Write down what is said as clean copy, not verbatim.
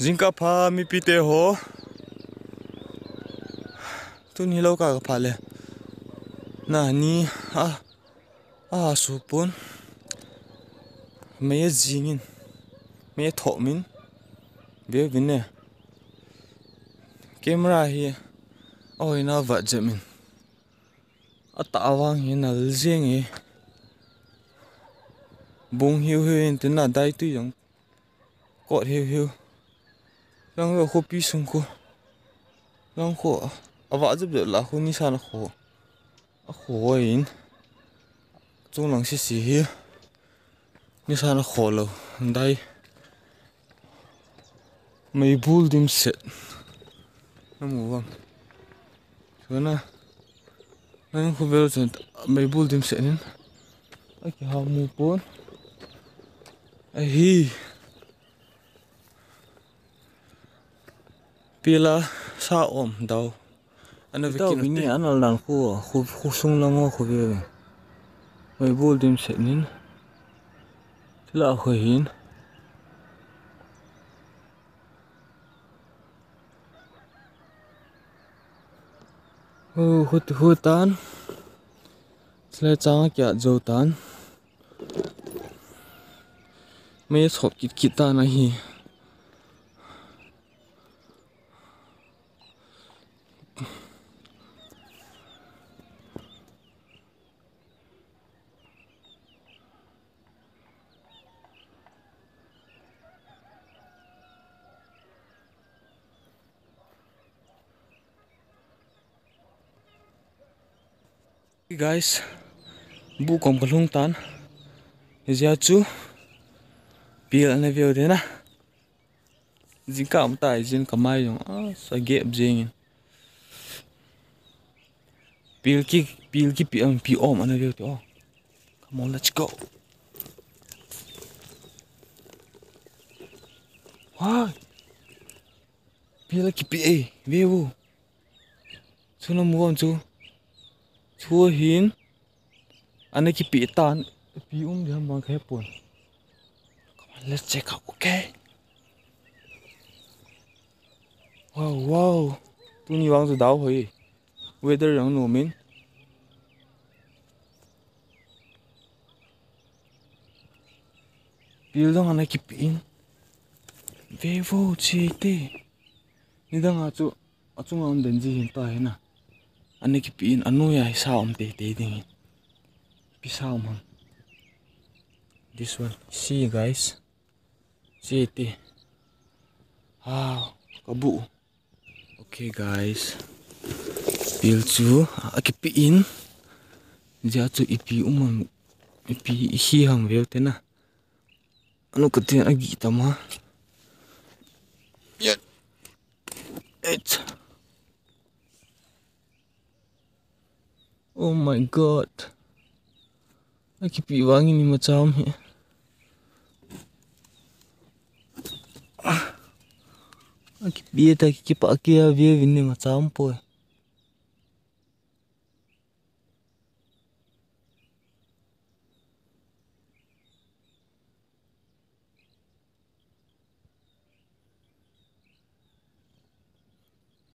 Zinka pha mi pite ho. Tu ni lo ka pha le. Na ni supon. Me zingin. Me tho min. Be vinne. Camera hi. Oi na va jamin. Ata awang hi na lzeng hi. Bung hiu hiu in tin na dai tu yang. Kot hiu hiu. Lang lo ko pi sung ko. Lang ko awa jib la ko ni sa na ko. A ko in. Chung lang si hi. Ni sa na ko lo. Dai. May bul dim set. Namu wang. So na. Nang ko belo chen may bul dim set nin. Aki ha mu pon. Ai hi. Pila sa om daw. Ano vikin ni anal dan ko sung lang ko be. May bul dim set nin. Tila ko hin. Hutan. Sle chang kya jotan. May chop kita na hi. Guys, bu kom kalung tan. Izia chu pil na view de na. Zinka am ta izin kamay yung sa gap jingin. Pil ki pi om ana view to. Come on, let's go. Wow. Pil ki pi view. Suna mo chu. Chua hin. Ana ki pi tan pi di hambang khay pon. Come on, let's check out, okay? Wow. Tu ni wang zu dao hoi. Weather yang no min. Pil dong ana ki pi in. Vevo chi te. Ni dang achu ngam den ji hin ta he na. Ana ki pi in anu ya sa om te ding. Pi sa om. This one. See guys. See te. Wow, kabu. Okay guys. Pil chu aki in. Ja chu ipi ipi hi hang veu te na. Anu kati agi tama. Yeah. It's. Oh my god. Aki pi wangi ni macam he. Aki pi ta ki pa kia view ni macam po.